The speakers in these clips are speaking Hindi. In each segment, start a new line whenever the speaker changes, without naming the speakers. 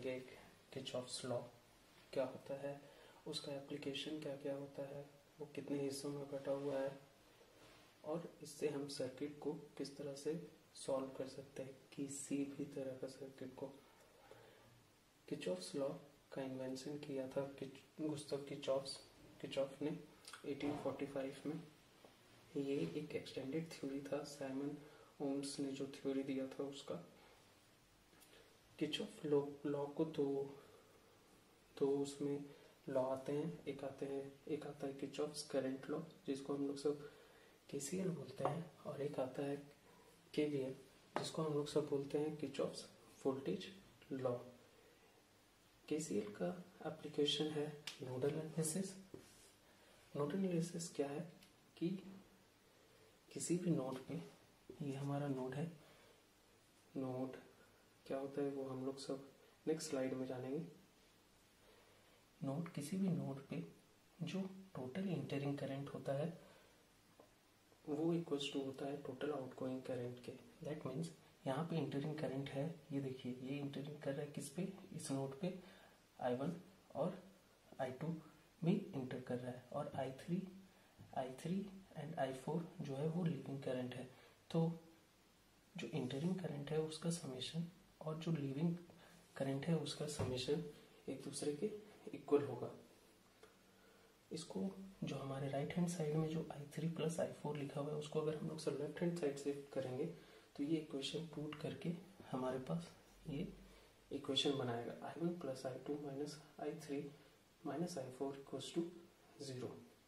करेंगे किरचॉफ्स लॉ क्या होता है, उसका एप्लीकेशन क्या क्या होता है, वो कितने हिस्सों में बटा हुआ है, और इससे हम सर्किट को किस तरह से सॉल्व कर सकते हैं, किसी भी तरह का सर्किट को। किरचॉफ्स लॉ का इन्वेंशन किया था गुस्ताव किरचॉफ ने 1845 में। ये एक एक्सटेंडेड थ्योरी था, साइमन ओम्स ने जो थ्योरी दिया था उसका। किरचॉफ लॉ को तो उसमें लॉ आते हैं, एक आता है किरचॉफ्स करंट लॉ, जिसको हम लोग सब KCL बोलते हैं, और एक आता है KVL, जिसको हम लोग सब बोलते हैं किरचॉफ्स वोल्टेज लॉ। KCL का एप्लीकेशन है नोडल एनालिसिस। नोडल एनालिसिस क्या है कि किसी भी नोड पे, ये हमारा नोड है, नोड क्या होता है वो हम लोग सब नेक्स्ट स्लाइड में जानेंगे। नोड, किसी भी नोड पे जो टोटल इंटरिंग करंट होता है वो इक्वल्स टू होता है टोटल आउटगोइंग करंट के। दैट मीन्स यहाँ पे इंटरिंग करंट है, ये देखिए ये इंटरिंग कर रहा है किस पे, इस नोड पे I1 और I2 भी इंटर कर रहा है, और I3 एंड I4 जो है वो लीविंग करंट है। तो जो इंटरिंग करंट है उसका समेशन और जो लीविंग करंट है उसका समेशन एक दूसरे के इक्वल होगा। इसको जो हमारे राइट हैंड साइड में जो I3 प्लस I4 लिखा हुआ है उसको अगर हम लोग सब लेफ्ट हैंड साइड से करेंगे तो ये इक्वेशन पुट करके हमारे पास ये इक्वेशन बनाएगा I1 plus I2 minus I3 minus I4 equals to 0।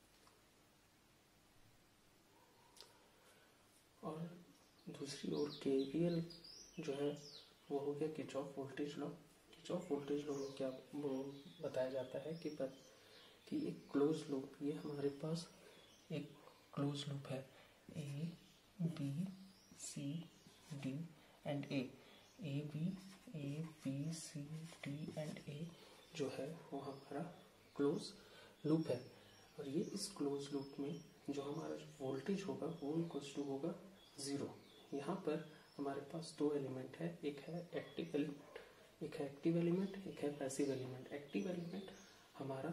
और दूसरी ओर KVL जो है वो हो गया Kirchhoff voltage law. Kirchhoff voltage law में क्या वो बताया जाता है कि एक क्लोज लूप, ये हमारे पास एक क्लोज लूप है, A B C D and A B C D and A जो है वो हमारा क्लोज लूप है। और ये इस क्लोज लूप में जो हमारा जो वोल्टेज होगा वो इक्वल्स टू होगा 0। यहाँ पर हमारे पास दो एलिमेंट है, एक है एक्टिव एलिमेंट, एक है पैसिव एलिमेंट। एक्टिव एलिमेंट हमारा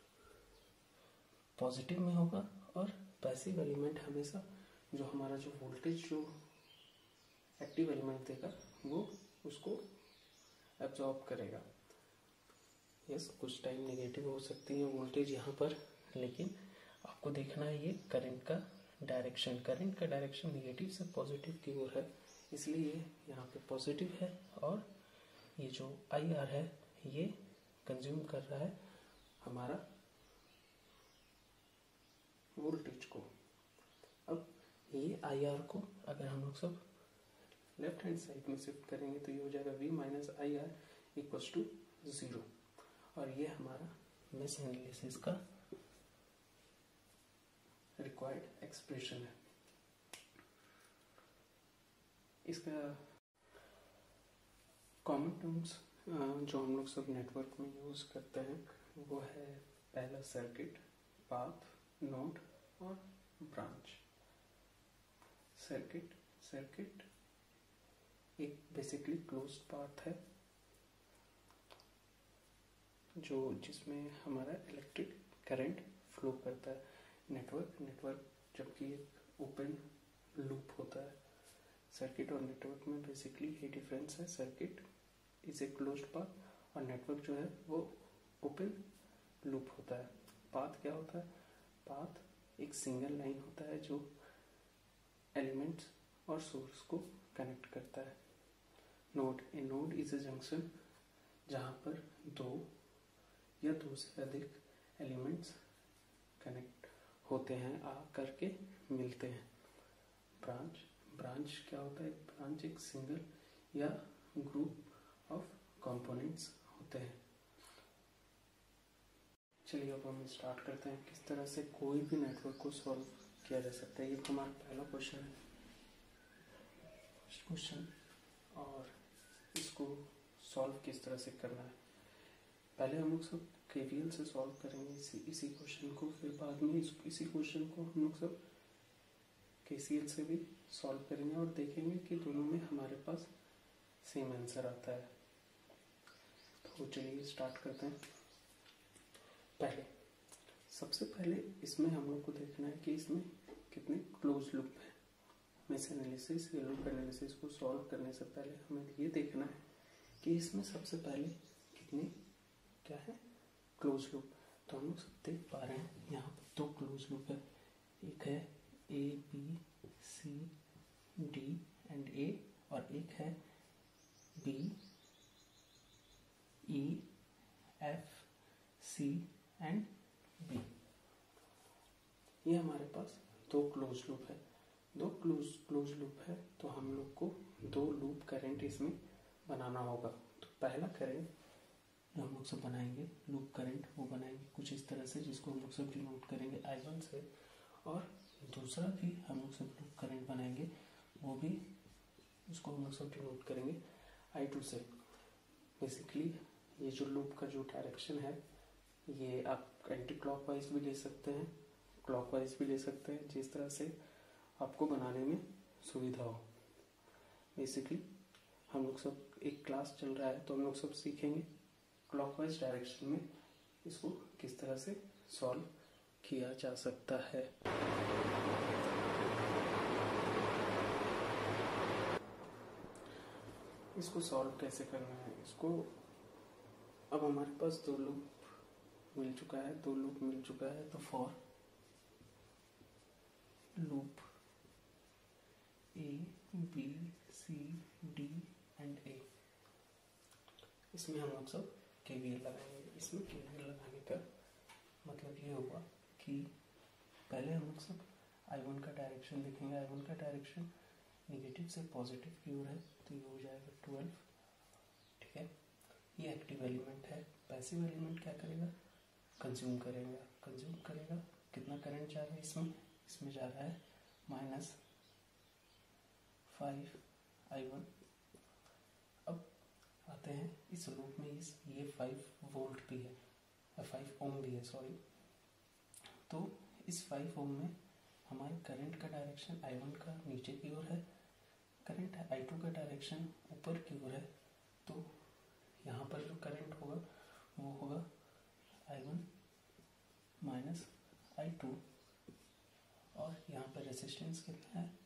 पॉजिटिव में होगा और पैसिव एलिमेंट हमेशा जो हमारा जो वोल्टेज जो एक्टिव एलिमेंट देगा वो उसको एब्जॉर्ब करेगा। यस, कुछ टाइम नेगेटिव हो सकती है वोल्टेज यहाँ पर, लेकिन आपको देखना है ये करंट का डायरेक्शन नेगेटिव से पॉजिटिव की ओर है, इसलिए यहाँ पे पॉजिटिव है। और ये जो IR है ये कंज्यूम कर रहा है हमारा वोल्टेज को। अब ये IR को अगर हम लोग सब लेफ्ट हैंड साइड में शिफ्ट करेंगे तो ये हो जाएगा V minus IR equals to 0। और ये हमारा मेश एनालिसिस का रिक्वायर्ड एक्सप्रेशन है। इसका कॉमन टर्म्स जो हम लोग सब नेटवर्क में यूज करते हैं वो है पहला सर्किट, पाथ, नोड और ब्रांच। सर्किट एक बेसिकली क्लोज्ड पाथ है जिसमें हमारा इलेक्ट्रिक करंट फ्लो करता है। नेटवर्क जबकि एक ओपन लूप होता है। सर्किट और नेटवर्क में बेसिकली ये डिफरेंस है, circuit is a closed path और नेटवर्क जो है वो ओपन लूप होता है। पाथ क्या होता है? पाथ एक सिंगल लाइन होता है जो एलिमेंट्स और सोर्स को कनेक्ट करता है। नोड इज ए जंक्शन जहाँ पर दो या दो से अधिक एलिमेंट्स कनेक्ट होते हैं, आ करके मिलते हैं। ब्रांच क्या होता है? ब्रांच एक सिंगल या ग्रुप ऑफ कंपोनेंट्स होते हैं। चलिए अब हम स्टार्ट करते हैं किस तरह से कोई भी नेटवर्क को सॉल्व किया जा सकता है। ये हमारा पहला क्वेश्चन है, क्वेश्चन, और इसको सॉल्व किस तरह से करना है। पहले हम लोग सब KVL से सॉल्व करेंगे इसी क्वेश्चन को, फिर बाद में इसी क्वेश्चन को हम लोग सब KCL से भी सॉल्व करेंगे और देखेंगे कि दोनों में हमारे पास सेम आंसर आता है। तो तो चलिए स्टार्ट करते हैं। सबसे पहले इसमें हम लोग को देखना है कि इसमें कितने क्लोज लूप है। मेश एनालिसिस या लूप एनालिसिस को सॉल्व करने से पहले हमें ये देखना है कि इसमें सबसे पहले कितने क्या है क्लोज लूप। तो हम लोग सब देख पा रहे हैं यहाँ पर 2 क्लोज लूप है। एक है ABCD एंड A और एक है BEFC एंड B। ये हमारे पास 2 क्लोज लूप है। 2 क्लोज लूप है तो हम लोग को 2 लूप करंट इसमें बनाना होगा। तो पहला करंट जो हम लोग सब बनाएंगे लूप करंट वो बनाएंगे कुछ इस तरह से, जिसको हम लोग सब डिनोट करेंगे I1 से, और दूसरा भी हम लोग सब लूप करंट बनाएंगे वो भी उसको हम लोग सब डिनोट करेंगे I2 से। बेसिकली ये जो लूप का जो डायरेक्शन है ये आप एंटी क्लॉकवाइज भी ले सकते हैं, क्लॉकवाइज भी ले सकते हैं, जिस तरह से आपको बनाने में सुविधा हो। बेसिकली हम लोग सब एक क्लास चल रहा है तो हम लोग सब सीखेंगे क्लॉकवाइज डायरेक्शन में इसको किस तरह से सॉल्व किया जा सकता है। इसको सॉल्व कैसे करना है, इसको अब हमारे पास 2 लूप मिल चुका है, 2 लूप मिल चुका है। तो for loop ABCD and A, इसमें हम लोग सब KVL लगाएंगे। इसमें KVL लगाने का मतलब ये होगा कि पहले हम लोग सब I1 का डायरेक्शन लिखेंगे। I1 का डायरेक्शन नेगेटिव से पॉजिटिव की ओर है तो ये हो जाएगा 12। ठीक है, ये एक्टिव एलिमेंट है। पैसिव एलिमेंट क्या करेगा, कंज्यूम करेगा। कितना करंट जा रहा है इसमें जा रहा है -5I1। अब आते हैं इस लूप में ये 5 वोल्ट भी है, 5 ओम भी है सॉरी। तो इस 5 ओम में हमारे करंट का डायरेक्शन I1 का नीचे की ओर है, करंट I2 का डायरेक्शन ऊपर की ओर है। तो यहाँ पर जो करंट होगा वो होगा I1 -I2 और यहाँ पर रेजिस्टेंस कितना है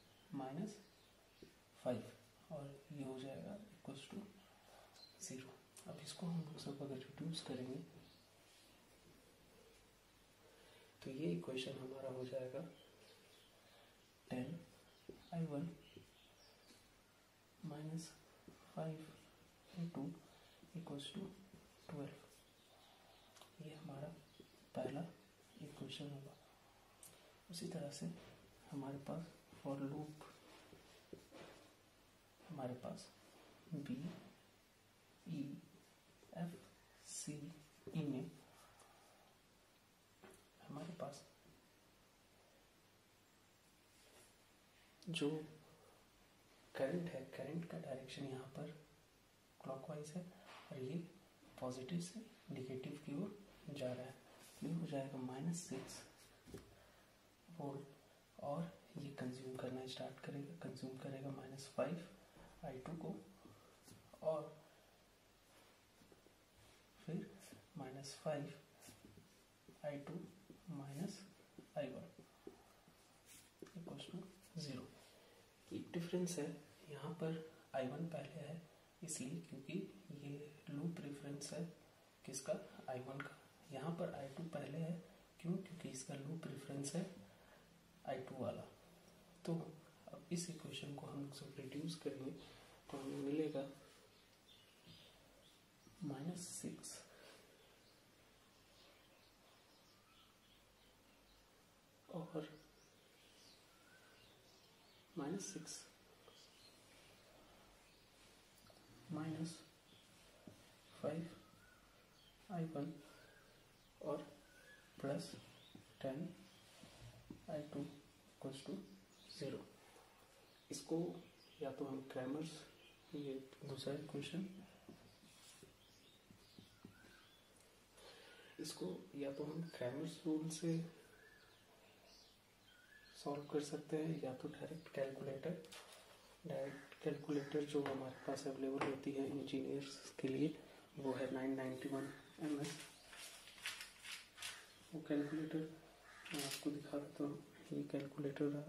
-5 और ये हो जाएगा = 0। अब इसको हम लोग सब अगर रिड्यूस करेंगे तो ये इक्वेशन हमारा हो जाएगा 10I1 -5I2 = 12। ये हमारा पहला इक्वेशन होगा। उसी तरह से हमारे पास फॉर लूप हमारे पास BEFC में हमारे पास जो करंट है, करंट का डायरेक्शन यहाँ पर क्लॉकवाइज है और ये पॉजिटिव से नेगेटिव की ओर जा रहा है। ये हो जाएगा -6 वोल्ट और ये कंज्यूम करना स्टार्ट करेगा, कंज्यूम करेगा -5I2 को और फिर -5I2 -I1 = 0। एक डिफरेंस है, यहाँ पर I1 पहले है इसलिए क्योंकि ये लूप रेफरेंस है किसका, I1 का। यहाँ पर I2 पहले है क्यों, क्योंकि इसका लूप रेफरेंस है I2 वाला। तो अब इस इक्वेशन को हम लोग सब रिड्यूस करेंगे तो हमें मिलेगा -6 और -6 -5I1 और +10I2 = 0। इसको या तो हम क्रैमर्स, ये दूसरा इक्वेशन, इसको या तो हम क्रैमर्स रूल से सॉल्व कर सकते हैं या तो डायरेक्ट कैलकुलेटर जो हमारे पास अवेलेबल होती है इंजीनियर्स के लिए वो है 991 mS। वो कैलकुलेटर मैं आपको दिखा देता हूँ। ये कैलकुलेटर रहा।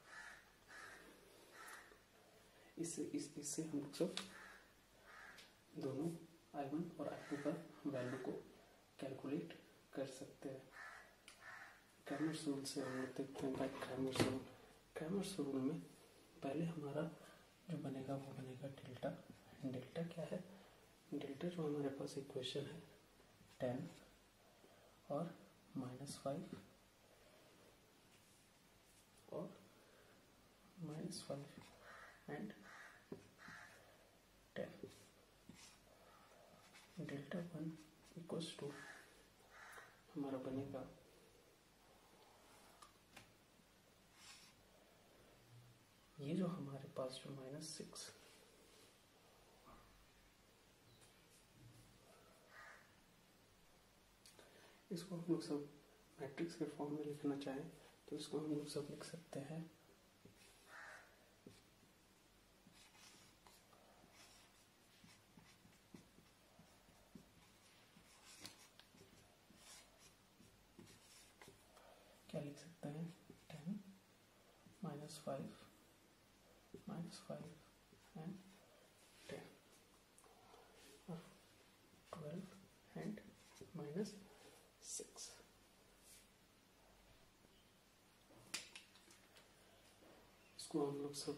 इससे हम लोग सब दोनों I1 और I2 का वैल्यू को कैलकुलेट कर सकते हैं। क्रैमर्स रूल से हम लोग देखते हैं। क्रैमर्स रूल में पहले हमारा जो बनेगा वो बनेगा डेल्टा। डेल्टा क्या है? डेल्टा जो हमारे पास इक्वेशन है 10 और -5 और -5 एंड 10। डेल्टा 1 इक्वल्स टू हमारा बनेगा ये जो हमारे पास जो -6 इसको हम लोग सब मैट्रिक्स के फॉर्म में लिखना चाहें तो इसको हम लोग सब लिख सकते हैं क्या लिख सकते हैं 10 -5 -5 एंड 10 और 12 एंड -6। इसको हम लोग सब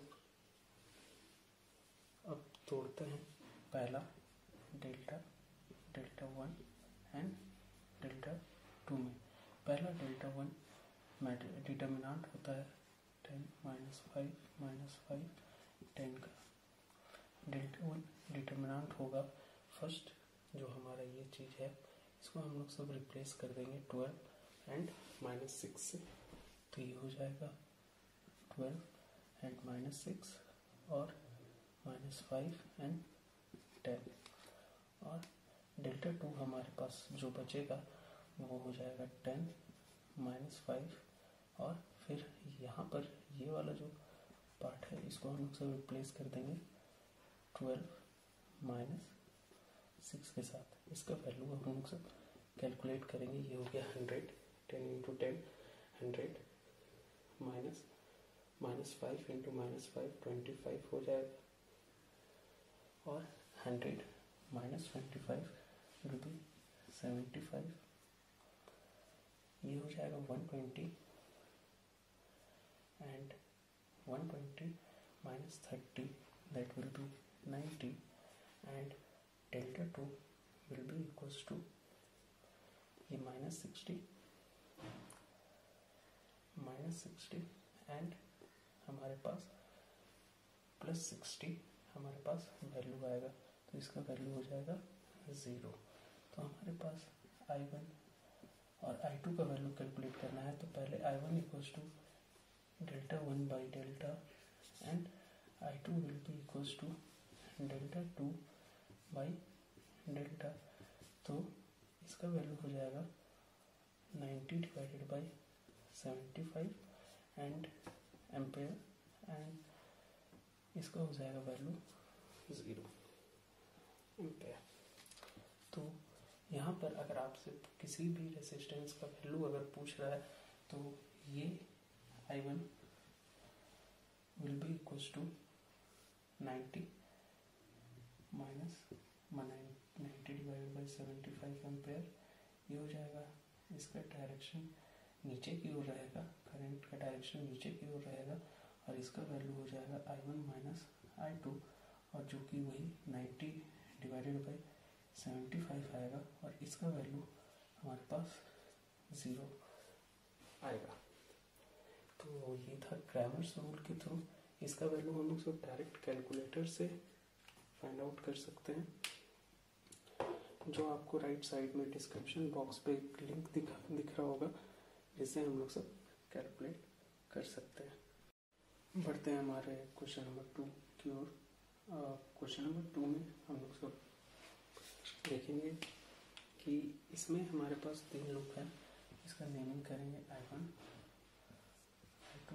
अब तोड़ते हैं। पहला डेल्टा 1 एंड डेल्टा 2 में। पहला डेल्टा 1 डिटर्मिनेंट होता है 10 -5 -5 10 का। डेल्टा 1 डिटर्मिनेंट होगा फर्स्ट जो हमारा ये चीज़ है, इसको हम लोग सब रिप्लेस कर देंगे 12 एंड -6 से। तो ये हो जाएगा 12 एंड -6 और -5 एंड 10। और डेल्टा 2 हमारे पास जो बचेगा वो हो जाएगा 10 -5 और फिर यहाँ पर ये वाला जो पार्ट है इसको हम लोग सब रिप्लेस कर देंगे 12 -6 के साथ। इसका वैल्यू हम लोग सब कैलकुलेट करेंगे। ये हो गया 100। 10 × 10 100 -5 × -5 25 हो जाएगा और 100 -25 विल बी 75। ये हो जाएगा 120 and 120 -30 that will be 90 and delta 2 will be equals to ये -60 एंड हमारे पास +60 हमारे पास वैल्यू आएगा। तो इसका वैल्यू हो जाएगा 0। तो हमारे पास I1 और I2 का वैल्यू कैलकुलेट करना है। तो पहले I1 equals to delta 1 by delta and I2 will be equals to delta 2 by delta. तो इसका वैल्यू हो जाएगा 90 divided by 75 and ampere and इसका हो जाएगा वैल्यू 0 एम्पेयर। तो यहाँ पर अगर आपसे किसी भी रेजिस्टेंस का वैल्यू अगर पूछ रहा है तो ये I1 will be equals to 90 divided by 75 ampere. ये हो जाएगा। इसका डायरेक्शन नीचे की ओर रहेगा, करंट का डायरेक्शन नीचे की ओर रहेगा और इसका वैल्यू हो जाएगा I1 माइनस I2 और जो कि वही 90 डिवाइडेड बाई 75 आएगा और इसका वैल्यू हमारे पास 0 आएगा। तो ये था क्रैमर्स रूल के थ्रू। इसका वैल्यू हम लोग सब डायरेक्ट कैलकुलेटर से फाइंड आउट कर सकते हैं, जो आपको राइट साइड में डिस्क्रिप्शन बॉक्स पे एक लिंक दिख रहा होगा, जिससे हम लोग सब कैलकुलेट कर सकते हैं। बढ़ते हैं हमारे क्वेश्चन नंबर 2 की ओर। क्वेश्चन नंबर 2 में हम लोग सब देखेंगे कि इसमें हमारे पास 3 लूप हैं। इसका नेमिंग करेंगे I1, I2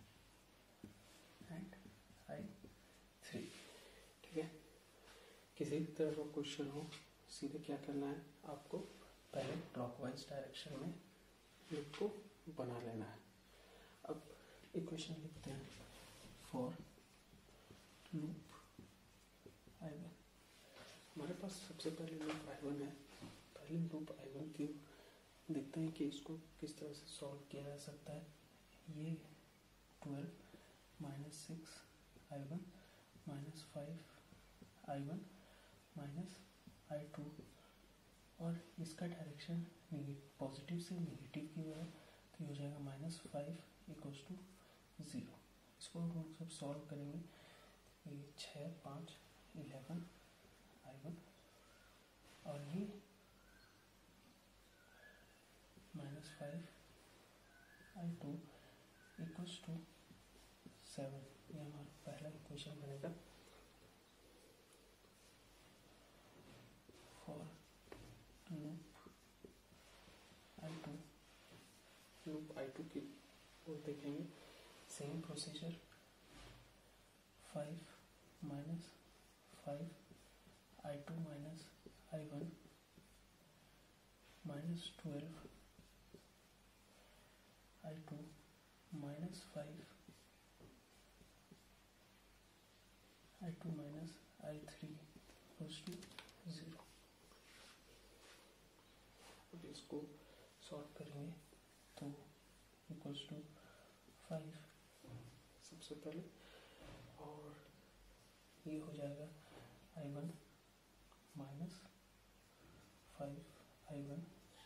एंड I3। ठीक है, किसी भी तरह का क्वेश्चन हो सीधे क्या करना है आपको, पहले क्लॉकवाइज डायरेक्शन में लूप को बना लेना है। अब इक्वेशन लिखते हैं फॉर लूप I1। हमारे पास सबसे पहले लूप I1 है। पहले लूप I1 की देखते हैं कि इसको किस तरह से सॉल्व किया जा सकता है। ये 12 - 6 I1 - 5 I1 - I2 और इसका डायरेक्शन पॉजिटिव से नेगेटिव की ओर है, तो ये हो जाएगा -5 = 0। इसको हम सब सॉल्व करेंगे। ये 6 5 11 I1 और ये -5 I2 = 7। ये हमारा पहला इक्वेशन बनेगा for loop I2। Loop I2 की ओर देखेंगे, same procedure 5 - 5 I2 - I1 -12 I2 - 5 I2 - I3 = 0। अब इसको सॉल्व करेंगे तो = 5 सबसे पहले, और ये हो जाएगा I1 - 5 I1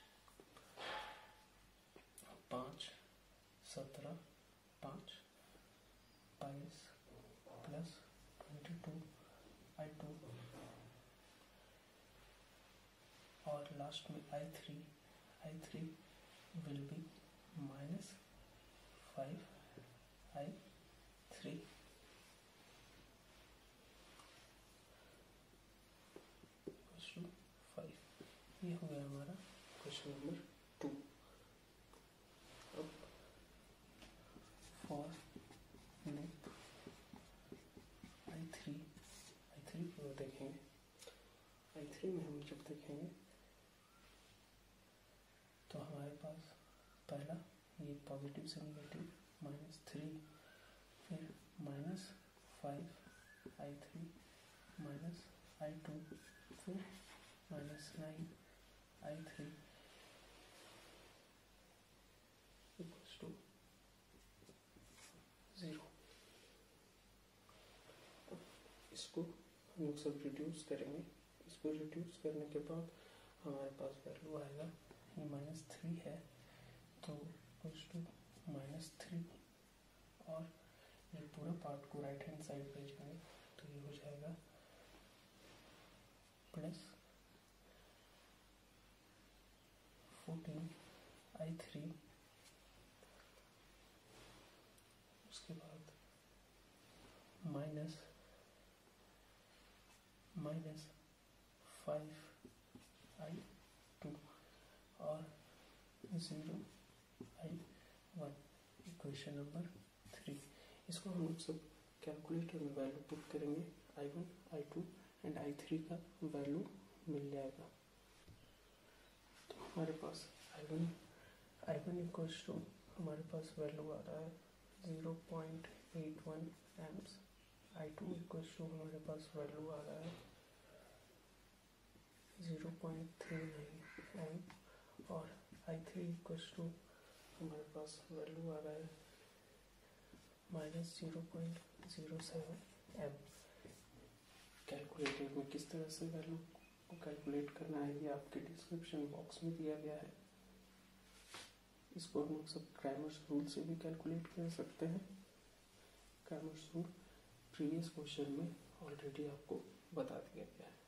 5 17 5 22 + 22 I2 और लास्ट में I3 will be -5 I3 = 5। ये हो गया हमारा क्वेश्चन नंबर 2। अब फॉर लूप I3 की ओर देखेंगे। I3 में हम जब देखेंगे तो हमारे पास पहला ये पॉजिटिव से नेगेटिव -3, फिर -5 I3 - I2, फिर -9 I3 = 0। अब इसको हम लोग सब रिड्यूस करेंगे। इसको रिड्यूस करने के बाद हमारे पास वैल्यू आएगा, ये -3 है तो = -3, और ये पूरा पार्ट को राइट हैंड साइड भेजेंगे तो ये हो जाएगा +14 I3, उसके बाद -5 I2 और 0 I1। Equation number 3। इसको हम लोग सब कैलकुलेटर में वैल्यू पुट करेंगे। I1 I2 एंड I3 का वैल्यू मिल जाएगा। तो हमारे पास I1 = हमारे पास वैल्यू आ रहा है 0.81 एम्प्स। I2 = हमारे पास वैल्यू आ रहा है 0.39 एम्प, और I3 = हमारे पास वैल्यू आ रहा है -0.07 एम्प। कैलकुलेटर में किस तरह से वैल्यू को कैलकुलेट करना है ये आपके डिस्क्रिप्शन बॉक्स में दिया गया है। इसको हम लोग सब क्रैमर्स रूल से भी कैलकुलेट कर सकते हैं। क्रैमर्स रूल प्रीवियस क्वेश्चन में ऑलरेडी आपको बता दिया गया है।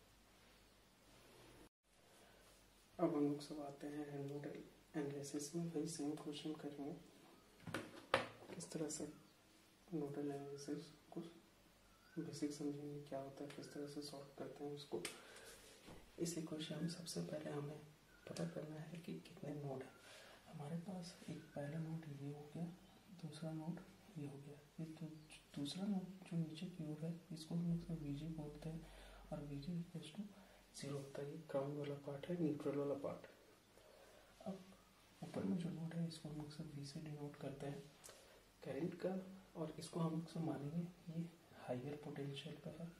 अब हम लोग सब आते हैं नोडल एनालिसिस में। वही सेम क्वेश्चन करेंगे, किस तरह से नोडल एनालिसिस को बेसिक समझेंगे क्या होता है, किस तरह से सॉल्व करते हैं उसको। इस इक्वेशन में सबसे पहले हमें पता करना है कि कितने नोड हैं हमारे पास। एक पहला नोड ये हो गया, दूसरा नोड ये हो गया। ये दूसरा नोड जो नीचे की ओर है इसको हम लोग VG बोलते हैं, और VG = 0 होता है। ये ग्राउंड वाला पार्ट है, न्यूट्रल वाला पार्ट। अब ऊपर में जो नोड है इसको हम लोग सब V से डिनोट करते हैं करंट का, और इसको हम लोग सब मानेंगे ये हाइयर पोटेंशियल पे है।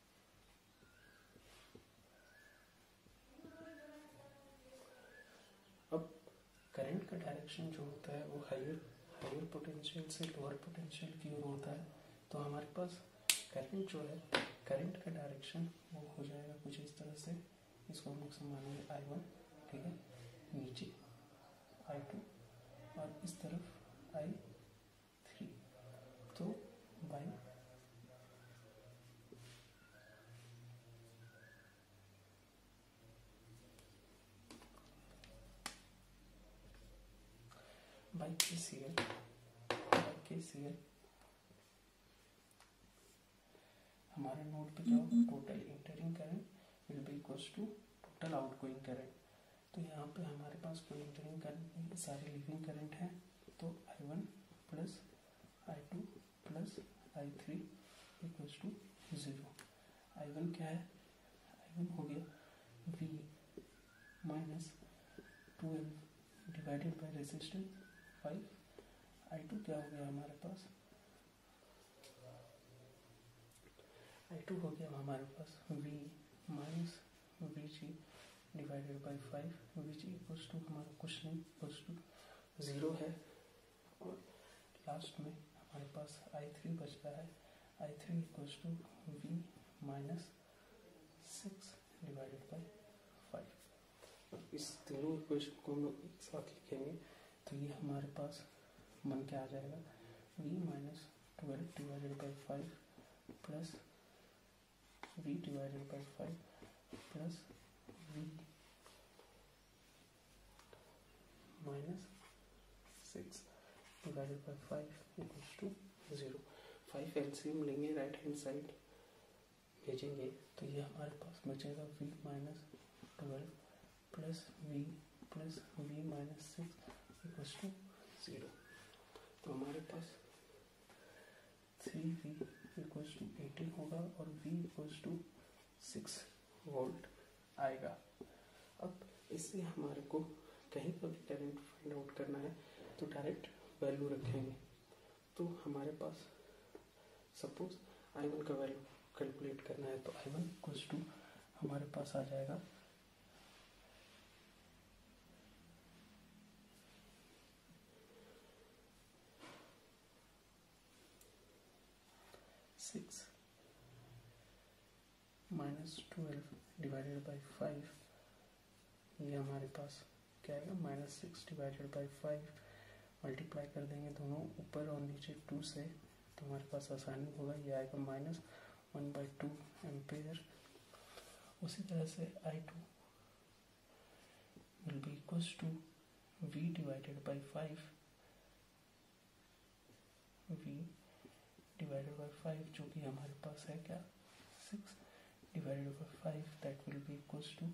अब करंट का डायरेक्शन जो होता है वो हाइयर पोटेंशियल से लोअर पोटेंशियल की ओर होता है। तो हमारे पास करंट जो है, करंट का डायरेक्शन वो हो जाएगा कुछ इस तरह से। इसको हम लोग मानेंगे I1, ठीक है, नीचे I2 और इस तरफ I3। तो बाई KCL हमारे नोड पे क्या होगा, total entering current will be equals to total outgoing current. तो यहाँ पे हमारे पास कोई इंटरिंग करंट नहीं, सारे लिविंग करंट हैं। तो I1 plus I2 plus I3 equals to 0। I1 क्या है, I1 हो गया V minus 12 divided by resistance 5। I2 क्या हो गया हमारे पास, I2 हो गया हमारे पास V minus VG divided by 5। VG equals to हमारा कुछ नहीं, इक्वल्स टू 0 है। और लास्ट में हमारे पास I3 बचता है। I3 equals to V minus 6 divided by 5। इस तीनों इक्वेशन को हम लोग एक साथ लिखेंगे तो ये हमारे पास बन के आ जाएगा V minus 12 divided by 5 plus V divided by 5 plus V minus 6 divided by 5 equals to 0। 5 LCM लेंगे, राइट हैंड साइड भेजेंगे तो ये हमारे पास बचेगा V minus 12 plus V minus 6 equals to 0। तो हमारे पास 3V इक्वल्स टू 18 होगा और V इक्वल्स टू 6 वोल्ट आएगा। अब इससे हमारे को कहीं पर भी करंट फाइंड आउट करना है तो डायरेक्ट वैल्यू रखेंगे। तो हमारे पास सपोज I1 का वैल्यू कैलकुलेट करना है तो I1 इक्वल्स टू हमारे पास आ जाएगा 6 माइनस 12 डिवाइडेड बाई 5। ये हमारे पास क्या आएगा, माइनस 6 डिवाइडेड बाई 5। मल्टीप्लाई कर देंगे दोनों ऊपर और नीचे 2 से तो हमारे पास आसानी होगा, ये आएगा माइनस 1/2 एम्पेयर। उसी तरह से I2 will be equals to V divided by 5, V divided by 5 जो कि हमारे पास है क्या 6 divided by 5, that will be equals to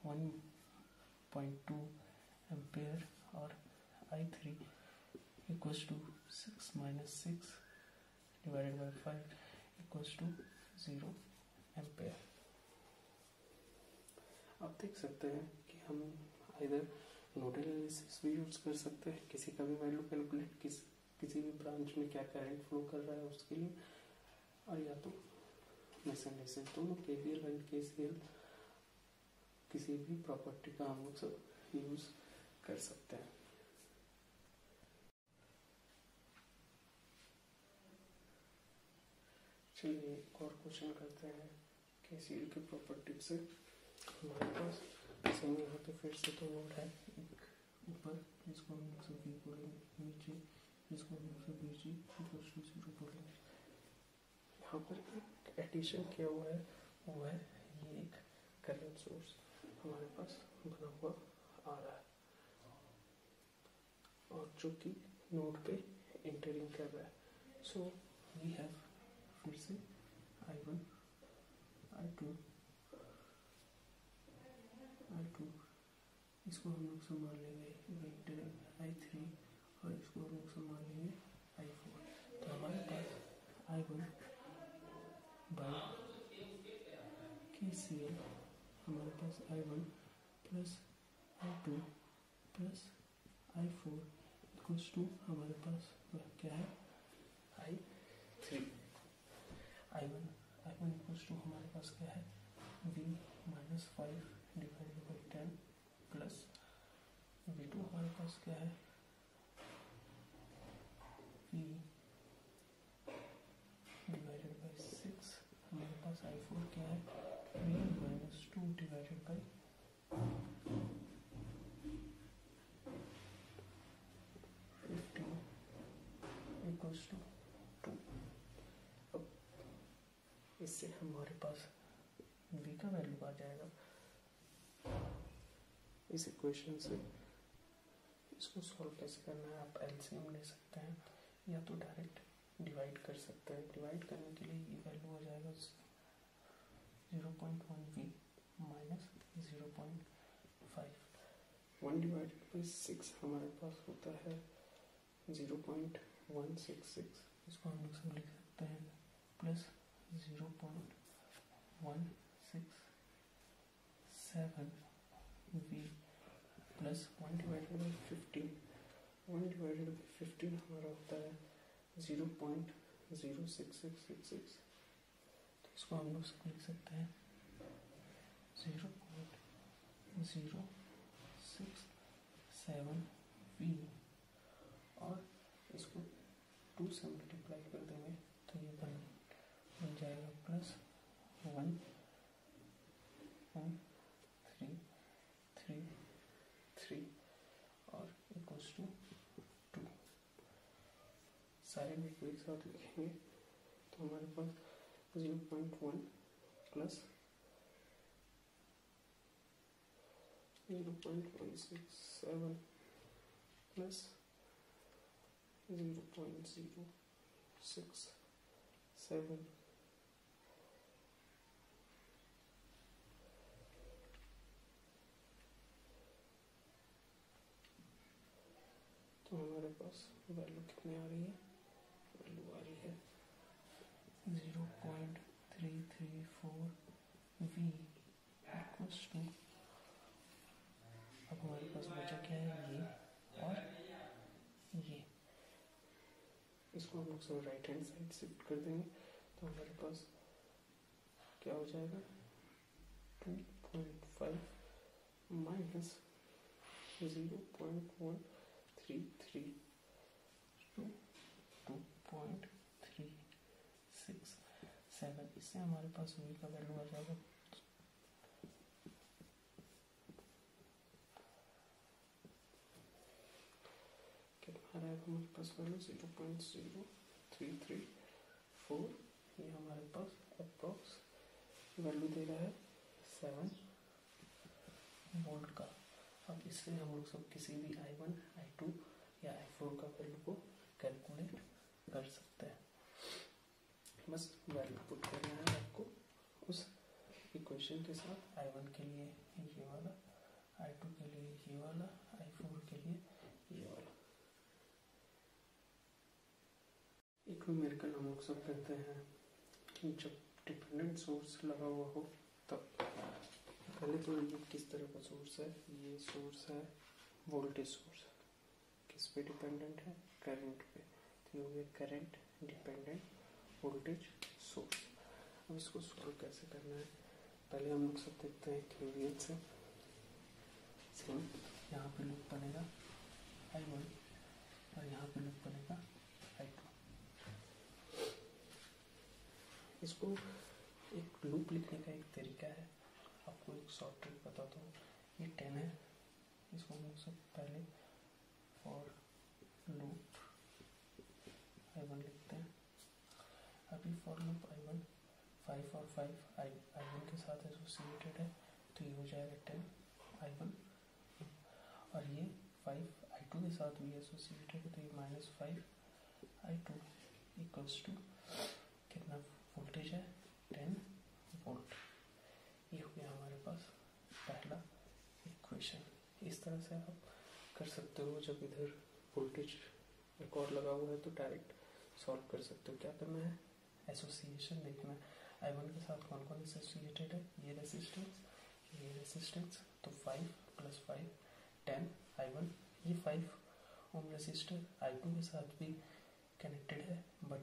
1.2 ampere. और I3 equals to 6 minus 6 divided by 5 equals to 0 ampere. आप देख सकते हैं कि हम इधर नोडल एनालिसिस भी यूज कर सकते हैं, किसी का भी वैल्यू कैलकुलेट किसी भी ब्रांच में क्या करंट फ्लो कर रहा है उसके लिए, और या तो मेश एनालिसिस, दोनों KVL एंड KCL किसी भी प्रॉपर्टी का हम लोग सब यूज कर सकते हैं। चलिए एक और क्वेश्चन करते हैं KCL की प्रॉपर्टी से। हमारे पास सेम यहाँ पे फिर से तो नोड है, एक ऊपर जिसको हम लोग सब V बोलेंगे, नीचे जिसको हम लोग सब VG इक्वल्स टू 0 बोलेंगे। यहाँ पर एक एडिशन किया हुआ है, वो है ये एक करंट सोर्स हमारे पास बना हुआ आ रहा है और जो कि नोड पे इंटरिंग कर रहा है। सो वी हैव फिर से I1, I2, इसको हम लोग संभाल लेंगे इंटरिंग I3 और इसको हम लोग संभाल लेंगे I4। तो हमारे पास I1 बाई KCL हमारे पास I1 plus I2 plus I4 equals to हमारे पास क्या है I3। I1 इक्वल्स टू हमारे पास क्या है V minus 5 divided by 10 plus V2 हमारे पास क्या है V डिवाइडेड बाई 6। हमारे पास I4 क्या है V minus 2 divided by 15 equals to 2। अब इससे हमारे पास V का वैल्यू आ जाएगा। इस इक्वेशन से इसको सॉल्व कैसे करना है, आप एलसीएम ले सकते हैं या तो डायरेक्ट डिवाइड कर सकते हैं। डिवाइड करने के लिए ये वैल्यू हो जाएगा 0.1v माइनस 0.5। 1 डिवाइडेड बाई 6 हमारे पास होता है 0.166। इसको हम लोग सब लिख सकते हैं plus 0.167v plus 1 divided by 15। 1 divided by 15 हमारा होता है 0.06666। तो इसको हम लोग सब लिख सकते हैं 0.067v और इसको 2 से मल्टीप्लाई कर देंगे तो ये बन जाएगा प्लस 1.1333 और इक्वल्स टू 2। सारे में एक साथ लिखेंगे तो हमारे पास 0.1 प्लस 0.167 प्लस 0.067 तो हमारे पास वैल्यू कितनी आ रही है, वैल्यू आ रही है 0.334v इक्वल्स टू, अब हमारे पास बचा क्या है ये और ये। इसको हम लोग सब राइट हैंड साइड शिफ्ट कर देंगे तो हमारे पास क्या हो जाएगा 2.5 माइनस 0.133 टू 2.367। इससे हमारे पास v का वैल्यू आ जाएगा कितना आ रहा है हमारे पास वैल्यू 0.0334। ये हमारे पास अप्रॉक्स वैल्यू दे रहा है 7 वोल्ट का। अब इससे हम लोग सब किसी भी I1, I2 या I4 का वैल्यू को कैलकुलेट कर सकते हैं। बस वैल्यू पुट करना है आपको उस इक्वेशन के साथ। I1 के लिए ये वाला, I2 के लिए ये वाला, I4 के लिए ये वाला। एक न्यूमेरिकल हम लोग सब कहते हैं कि जब डिपेंडेंट सोर्स लगा हुआ हो तब। पहले तो ये किस तरह का सोर्स है, ये सोर्स है वोल्टेज सोर्स। किस पे डिपेंडेंट है, करंट पे। तो ये हो गया करंट डिपेंडेंट वोल्टेज सोर्स। अब इसको सॉल्व कैसे करना है, पहले हम लोग सब देखते हैं KVL से। सेम यहाँ पे लूप बनेगा I1 और यहाँ पे लूप बनेगा I2। इसको एक लूप लिखने का एक तरीका है, आपको एक शॉर्ट ट्रिक बताता हूँ। ये 10 है, इसको हम सब पहले फॉर लूप I1 लिखते हैं। अभी फॉर लूप I1 5 और 5 I1 के साथ एसोसिएटेड है तो ये हो जाएगा 10 I1 और ये 5 I2 के साथ भी एसोसिएटेड है तो ये -5 I2 इक्वल्स टू कितना वोल्टेज है 10 वोल्ट। ये हो गया हमारे पास पहला इक्वेशन। इस तरह से आप कर सकते हो। जब इधर वोल्टेज रिकॉर्ड लगा हुआ है तो डायरेक्ट सॉल्व कर सकते हो। क्या करना है, एसोसिएशन देखना है। I1 के साथ कौन कौन एसोसिएटेड है, ये रेजिस्टेंस, ये रेसिस्टेंस, तो 5 + 5 10 I1। ये 5 ओम रेसिस्टर I2 के साथ भी कनेक्टेड है, बट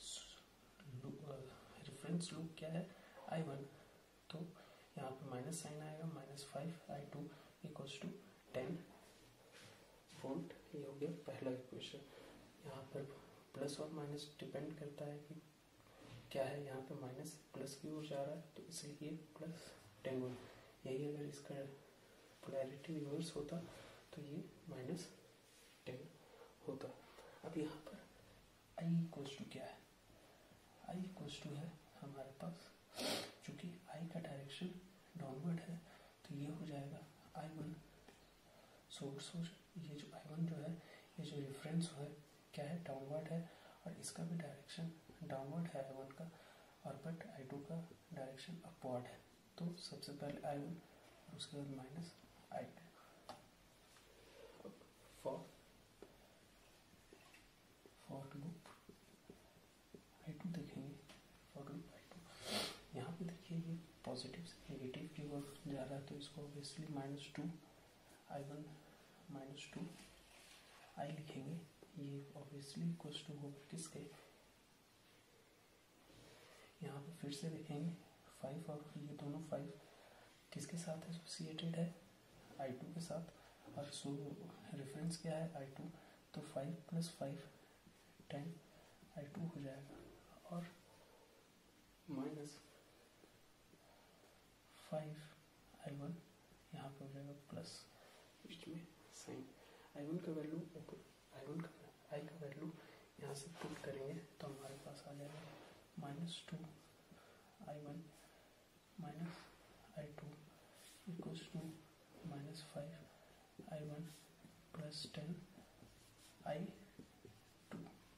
रेफरेंस लूप क्या है I1, तो यहाँ पे माइनस साइन आएगा, -5 I2 = 10 वोल्ट। ये हो गया पहला इक्वेशन। यहाँ पर प्लस और माइनस डिपेंड करता है कि क्या है, यहाँ पे माइनस प्लस की ओर जा रहा है, तो इसलिए +10 वोल्ट। यही अगर इसका पोलैरिटी रिवर्स होता तो ये -10 होता। अब यहाँ पर I क्या है, I है हमारे पास, चूंकि I का डायरेक्शन डाउनवर्ड है तो ये हो जाएगा I1 सोर्स। ये जो I1 जो है, ये जो रेफरेंस है क्या है, डाउनवर्ड है, और इसका भी डायरेक्शन डाउनवर्ड है I1 का, और बट I2 का डायरेक्शन अपवर्ड है। तो सबसे पहले I1 और उसके बाद -I2। फॉर लूप I2 देखेंगे, फॉर लूप I2 यहाँ पे देखिए ये पॉजिटिव से नेगेटिव की ओर जा रहा है, तो इसको ऑब्वियसली -2 I1 -2 I लिखेंगे। ये ऑब्वियसली इक्वल्स टू होगा किसके, यहाँ पे फिर से देखेंगे 5 और ये दोनों 5 किसके साथ एसोसिएटेड है, I2 के साथ, और सो रेफरेंस क्या है I2, तो 5 + 5 10 I2 हो जाएगा, और -5 I1 यहाँ पे हो जाएगा प्लस, बीच में साइन। I1 का वैल्यू I का वैल्यू यहाँ से पुट करेंगे तो हमारे पास आ जाएगा -2 I1 -I2 = -5 I1 + 10 I2।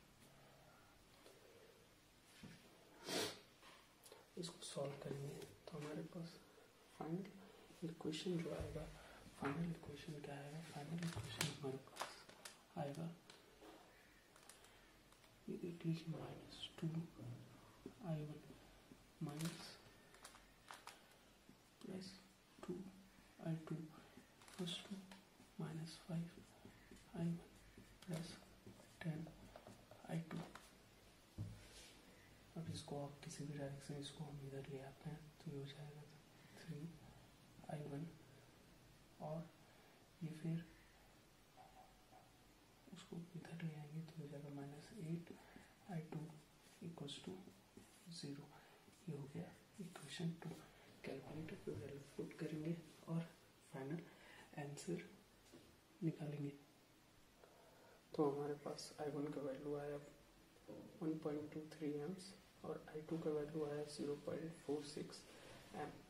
इसको सॉल्व करेंगे तो हमारे पास फाइनल इक्वेशन जो आएगा, फाइनल इक्वेशन क्या आएगा, फाइनल इक्वेशन हमारे पास आएगा -2 I1 +2 I2 = -5 I1 + 10 I2। अब इसको आप किसी भी डायरेक्शन, इसको हम इधर ले आते हैं तो ये हो जाएगा 3 I1, और ये फिर उसको इधर ले आएंगे तो हो जाएगा -8 I2 = 0। ये हो गया इक्वेशन 2। कैलकुलेटर पे वैल्यू पुट करेंगे और फाइनल आंसर निकालेंगे। तो हमारे पास I1 का वैल्यू आया 1.23 एम्स और I2 का वैल्यू आया 0.46 एम्प।